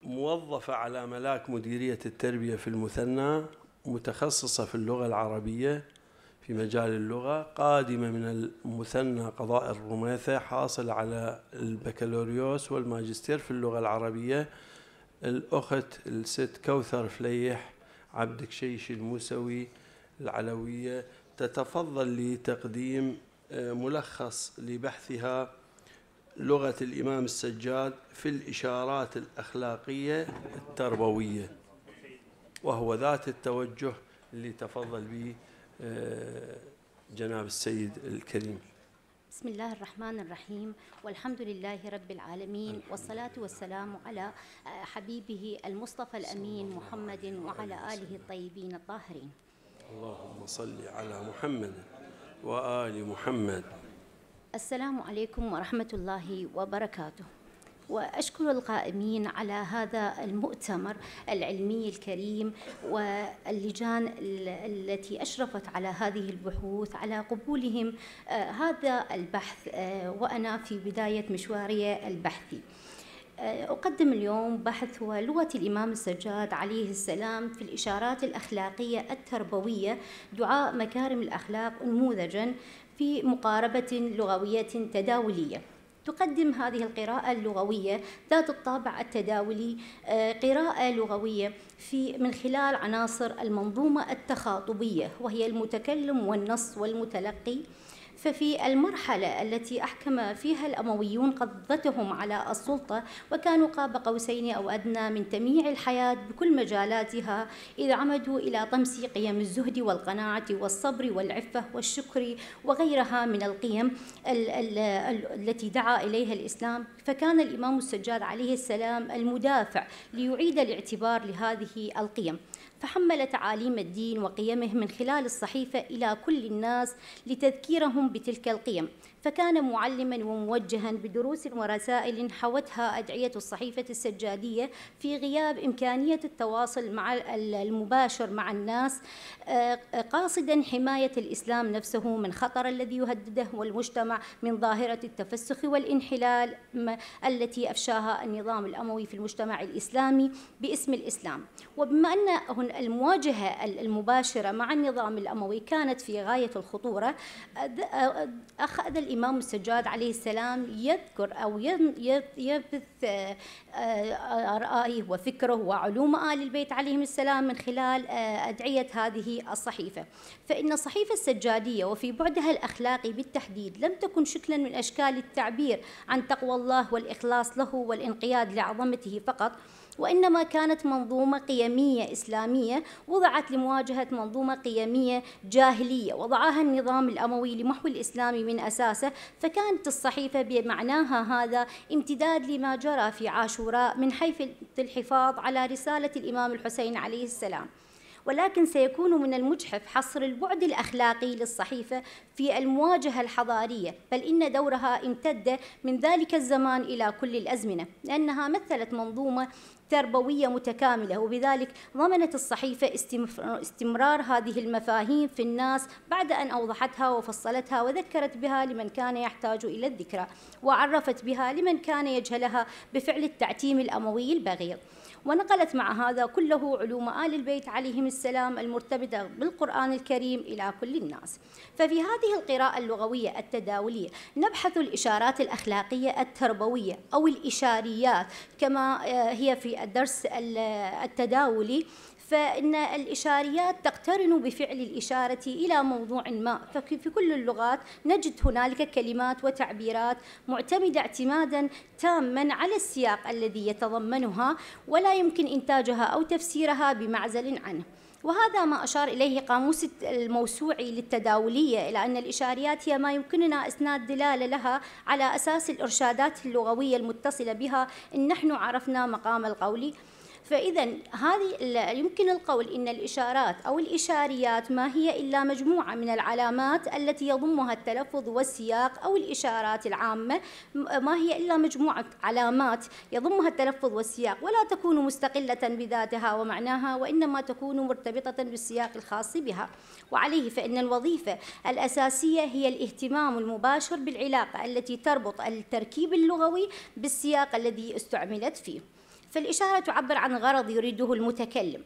موظفة على ملاك مديرية التربية في المثنى، متخصصة في اللغة العربية في مجال اللغة، قادمة من المثنى قضاء الرميثة، حاصل على البكالوريوس والماجستير في اللغة العربية. الأخت الست كوثر فليح عبد كشيش الموسوي العلوية تتفضل لتقديم ملخص لبحثها لغة الإمام السجاد في الإشارات الأخلاقية التربوية، وهو ذات التوجه اللي تفضل به جناب السيد الكريم. بسم الله الرحمن الرحيم، والحمد لله رب العالمين، والصلاة والسلام على حبيبه المصطفى الأمين محمد وعلى آله الطيبين الطاهرين. اللهم صل على محمد وآل محمد. السلام عليكم ورحمة الله وبركاته، وأشكر القائمين على هذا المؤتمر العلمي الكريم واللجان التي أشرفت على هذه البحوث على قبولهم هذا البحث، وأنا في بداية مشواري البحثي. أقدم اليوم بحث هو لغة الإمام السجاد عليه السلام في الإشارات الأخلاقية التربوية، دعاء مكارم الأخلاق نموذجاً في مقاربة لغوية تداولية. تقدم هذه القراءة اللغوية ذات الطابع التداولي قراءة لغوية من خلال عناصر المنظومة التخاطبية، وهي المتكلم والنص والمتلقي. ففي المرحلة التي أحكم فيها الأمويون قبضتهم على السلطة وكانوا قاب قوسين أو أدنى من تمييع الحياة بكل مجالاتها، إذ عمدوا إلى طمس قيم الزهد والقناعة والصبر والعفة والشكر وغيرها من القيم التي دعا إليها الإسلام. فكان الإمام السجاد عليه السلام المدافع ليعيد الاعتبار لهذه القيم، فحمل تعاليم الدين وقيمه من خلال الصحيفة إلى كل الناس لتذكيرهم بتلك القيم. فكان معلما وموجها بدروس ورسائل حوتها أدعية الصحيفة السجادية في غياب إمكانية التواصل مع المباشر مع الناس، قاصدا حماية الإسلام نفسه من خطر الذي يهدده والمجتمع من ظاهرة التفسخ والانحلال التي أفشاها النظام الأموي في المجتمع الإسلامي باسم الإسلام. وبما أن المواجهة المباشرة مع النظام الأموي كانت في غاية الخطورة، أخذ الإمام السجاد عليه السلام يذكر أو يبث رأيه وفكره وعلوم آل البيت عليهم السلام من خلال أدعية هذه الصحيفة. فإن الصحيفة السجادية وفي بعدها الأخلاقي بالتحديد لم تكن شكلا من أشكال التعبير عن تقوى الله والإخلاص له والانقياد لعظمته فقط، وإنما كانت منظومة قيمية إسلامية وضعت لمواجهة منظومة قيمية جاهلية وضعها النظام الأموي لمحو الإسلام من أساسه. فكانت الصحيفة بمعناها هذا امتداد لما جرى في عاشوراء من حيث الحفاظ على رسالة الإمام الحسين عليه السلام. ولكن سيكون من المجحف حصر البعد الأخلاقي للصحيفة في المواجهة الحضارية، بل إن دورها امتد من ذلك الزمان إلى كل الأزمنة، لأنها مثلت منظومة تربوية متكاملة، وبذلك ضمنت الصحيفة استمرار هذه المفاهيم في الناس بعد أن أوضحتها وفصلتها وذكرت بها لمن كان يحتاج إلى الذكرى، وعرفت بها لمن كان يجهلها بفعل التعتيم الأموي البغيض. ونقلت مع هذا كله علوم آل البيت عليهم السلام المرتبطة بالقرآن الكريم إلى كل الناس. ففي هذه القراءة اللغوية التداولية نبحث الإشارات الأخلاقية التربوية أو الإشاريات كما هي في الدرس التداولي. فإن الإشاريات تقترن بفعل الإشارة إلى موضوع ما، ففي كل اللغات نجد هنالك كلمات وتعبيرات معتمدة اعتمادا تاما على السياق الذي يتضمنها، ولا يمكن إنتاجها أو تفسيرها بمعزل عنه. وهذا ما أشار إليه قاموس الموسوعي للتداولية، إلى أن الإشاريات هي ما يمكننا إسناد دلالة لها على أساس الإرشادات اللغوية المتصلة بها إن نحن عرفنا مقام القول. فإذا هذه يمكن القول إن الإشارات أو الإشاريات ما هي إلا مجموعة من العلامات التي يضمها التلفظ والسياق، أو الإشارات العامة ما هي إلا مجموعة علامات يضمها التلفظ والسياق، ولا تكون مستقلة بذاتها ومعناها، وإنما تكون مرتبطة بالسياق الخاص بها. وعليه فإن الوظيفة الأساسية هي الاهتمام المباشر بالعلاقة التي تربط التركيب اللغوي بالسياق الذي استعملت فيه. فالإشارة تعبر عن غرض يريده المتكلم.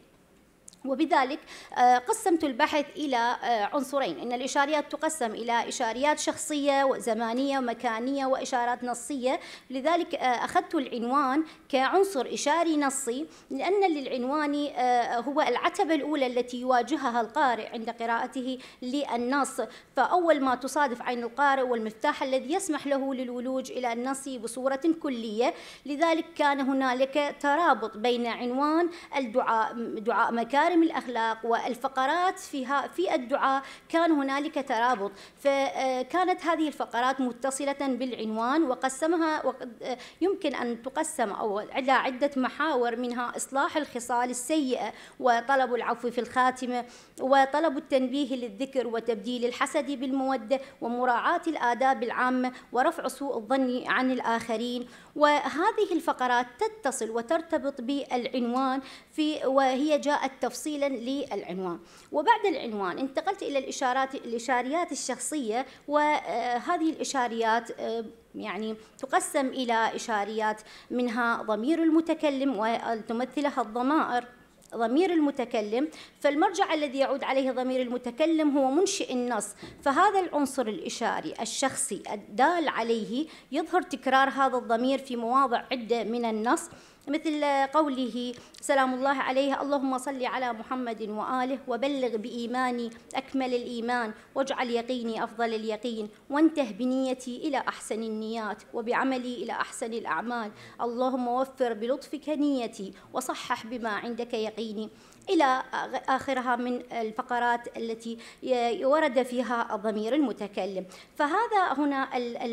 وبذلك قسمت البحث إلى عنصرين، إن الإشاريات تقسم إلى إشاريات شخصية وزمانية ومكانية وإشارات نصية. لذلك أخذت العنوان كعنصر إشاري نصي، لأن للعنوان هو العتبة الأولى التي يواجهها القارئ عند قراءته للنص، فأول ما تصادف عين القارئ والمفتاح الذي يسمح له للولوج إلى النص بصورة كلية. لذلك كان هنالك ترابط بين عنوان الدعاء، دعاء مكارم الأخلاق، والفقرات في الدعاء كان هنالك ترابط، فكانت هذه الفقرات متصلة بالعنوان، وقسمها يمكن أن تقسم على عدة محاور، منها إصلاح الخصال السيئة، وطلب العفو في الخاتمة، وطلب التنبيه للذكر، وتبديل الحسد بالمودة، ومراعاة الآداب العامة، ورفع سوء الظن عن الآخرين. وهذه الفقرات تتصل وترتبط بالعنوان وهي جاءت تفصيلا للعنوان. وبعد العنوان انتقلت إلى الإشاريات الشخصية، وهذه الإشاريات يعني تقسم إلى إشاريات منها ضمير المتكلم، وتمثلها الضمائر. ضمير المتكلم، فالمرجع الذي يعود عليه ضمير المتكلم هو منشئ النص، فهذا العنصر الإشاري الشخصي الدال عليه يظهر تكرار هذا الضمير في مواضع عدة من النص، مثل قوله سلام الله عليه اللهم صل على محمد وآله، وبلغ بإيماني أكمل الإيمان، واجعل يقيني أفضل اليقين، وانته بنيتي إلى أحسن النيات، وبعملي إلى أحسن الأعمال، اللهم وفر بلطفك نيتي، وصحح بما عندك يقيني، إلى آخرها من الفقرات التي ورد فيها الضمير المتكلم. فهذا هنا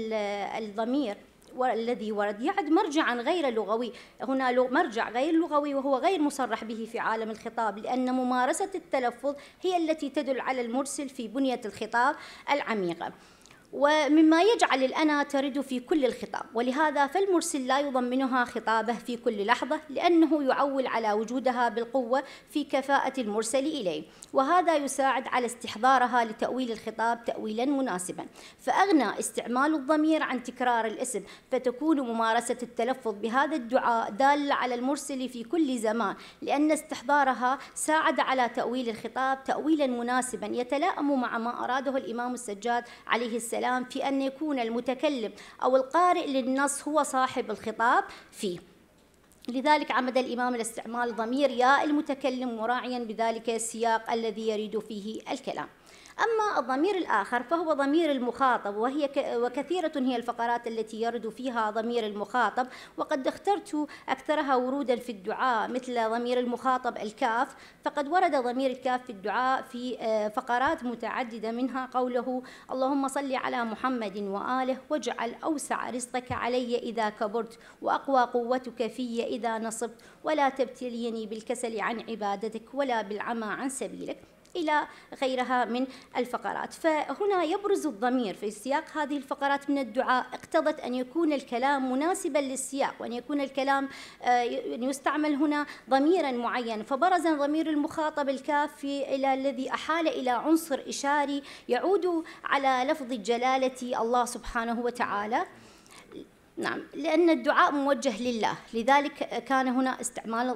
الضمير والذي ورد يعد مرجعا غير لغوي. هنا مرجع غير لغوي وهو غير مصرح به في عالم الخطاب، لأن ممارسة التلفظ هي التي تدل على المرسل في بنية الخطاب العميقة، ومما يجعل الأنا ترد في كل الخطاب، ولهذا فالمرسل لا يضمنها خطابه في كل لحظة، لأنه يعول على وجودها بالقوة في كفاءة المرسل إليه، وهذا يساعد على استحضارها لتأويل الخطاب تأويلا مناسبا. فأغنى استعمال الضمير عن تكرار الاسم، فتكون ممارسة التلفظ بهذا الدعاء دالة على المرسل في كل زمان، لأن استحضارها ساعد على تأويل الخطاب تأويلا مناسبا يتلائم مع ما أراده الإمام السجاد عليه السلام في أن يكون المتكلم أو القارئ للنص هو صاحب الخطاب فيه. لذلك عمد الإمام إلى استعمال ضمير ياء المتكلم، مراعيا بذلك السياق الذي يريد فيه الكلام. أما الضمير الآخر فهو ضمير المخاطب، وكثيرة هي الفقرات التي يرد فيها ضمير المخاطب، وقد اخترت أكثرها ورودا في الدعاء، مثل ضمير المخاطب الكاف، فقد ورد ضمير الكاف في الدعاء في فقرات متعددة، منها قوله اللهم صل على محمد وآله، واجعل أوسع رزقك علي إذا كبرت، وأقوى قوتك في إذا نصبت، ولا تبتليني بالكسل عن عبادتك، ولا بالعمى عن سبيلك، إلى غيرها من الفقرات. فهنا يبرز الضمير في سياق هذه الفقرات من الدعاء، اقتضت أن يكون الكلام مناسبا للسياق، وأن يكون الكلام يستعمل هنا ضميرا معين، فبرز ضمير المخاطب الكاف إلى الذي أحال إلى عنصر إشاري يعود على لفظ الجلالة الله سبحانه وتعالى. نعم، لأن الدعاء موجه لله، لذلك كان هنا استعمال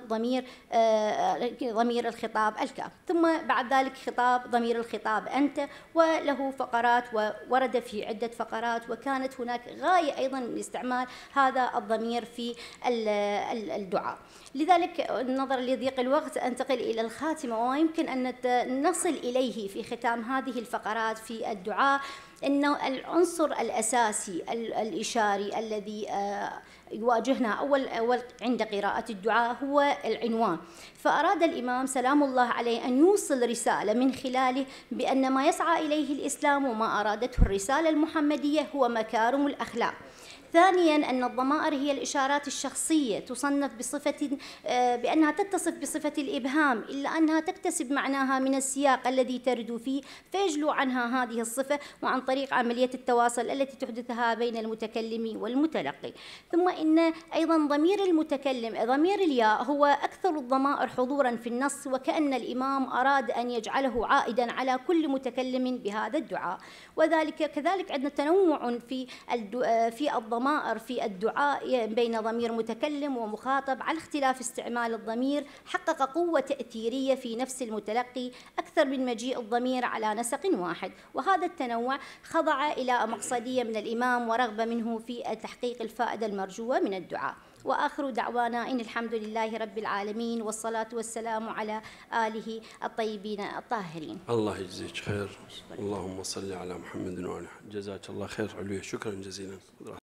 ضمير الخطاب الكاف. ثم بعد ذلك ضمير الخطاب أنت، وله فقرات وورد في عدة فقرات، وكانت هناك غاية أيضا من استعمال هذا الضمير في الدعاء. لذلك نظرا لضيق الوقت أنتقل إلى الخاتمة، ويمكن أن نصل إليه في ختام هذه الفقرات في الدعاء إنه العنصر الأساسي الإشاري الذي يواجهنا أول عند قراءة الدعاء هو العنوان. فأراد الإمام سلام الله عليه أن يوصل رسالة من خلاله بأن ما يسعى إليه الإسلام وما أرادته الرسالة المحمدية هو مكارم الأخلاق. ثانيا أن الضمائر هي الإشارات الشخصية، تصنف بأنها تتصف بصفة الإبهام، إلا أنها تكتسب معناها من السياق الذي ترد فيه، فيجلو عنها هذه الصفة وعن طريق عملية التواصل التي تحدثها بين المتكلم والمتلقي. ثم إن أيضا ضمير المتكلم ضمير الياء هو أكثر الضمائر حضورا في النص، وكأن الإمام أراد أن يجعله عائدا على كل متكلم بهذا الدعاء. وذلك كذلك عندنا تنوع في الضمائر الضمائر في الدعاء بين ضمير متكلم ومخاطب على اختلاف استعمال الضمير حقق قوة تأثيرية في نفس المتلقي أكثر من مجيء الضمير على نسق واحد، وهذا التنوع خضع إلى مقصدية من الإمام ورغبة منه في تحقيق الفائدة المرجوة من الدعاء. وآخر دعوانا إن الحمد لله رب العالمين، والصلاة والسلام على آله الطيبين الطاهرين. الله يجزيك خير. اللهم صل على محمد وآله. جزاك الله خير علوية، شكرا جزيلا.